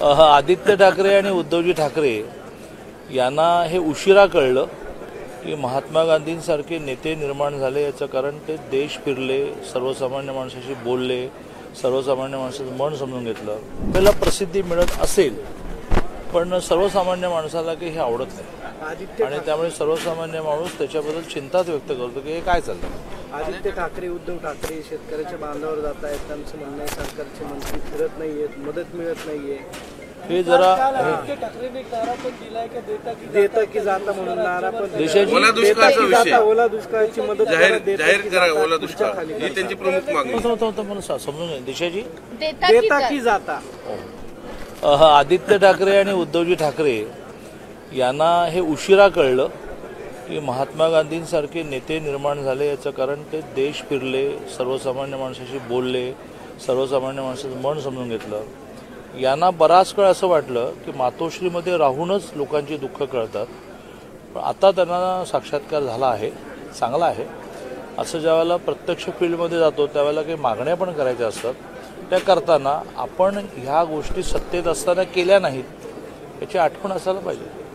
आदित्य ठाकरे आणि उद्धवजी ठाकरे यांना हे उशिरा कळलं की महात्मा गांधींसारखे नेते निर्माण झाले याचं कारण ते देश फिरले, सर्वसामान्य माणसाशी बोलले, सर्वसामान्य माणसाचं मन समजून घेतलं. त्याला प्रसिद्धी मिळत असेल पण सर्वसामान्य माणसाला काही हे आवडत नाही आणि त्यामुळे सर्वसामान्य माणूस त्याच्याबद्दल चिंताच व्यक्त करतो की हे काय चाललं. आदित्य ठाकरे, उद्धव ठाकरे शेतकऱ्याच्या बांधावर जात आहेत. त्यांचं म्हणणं आहे सरकारचे मंत्री फिरत नाहीयेत, मदत मिळत नाहीये. हे जरा देता की जाता म्हणून नारा पण देशाची ओला दुष्काळाची मदत जाहीर करा. ओला दुष्काळ ही त्यांची प्रमुख मागणी. मला समजून घ्या. देशाची देता की जाता. आदित्य ठाकरे आणि उद्धवजी ठाकरे यांना हे उशिरा कळलं की महात्मा गांधींसारखे नेते निर्माण झाले याचं कारण ते देश फिरले, सर्वसामान्य माणसाशी बोलले, सर्वसामान्य माणसाचं मन समजून घेतलं. यांना बराच काळ असं वाटलं की मातोश्रीमध्ये राहूनच लोकांची दुःख कळतात, पण आता त्यांना साक्षात्कार झाला आहे, चांगला आहे. असं ज्यावेळेला प्रत्यक्ष फील्डमध्ये जातो त्यावेळेला काही मागण्या पण करायच्या असतात. त्या करताना आपण ह्या गोष्टी सत्तेत असताना केल्या नाहीत याची आठवण असायला पाहिजे.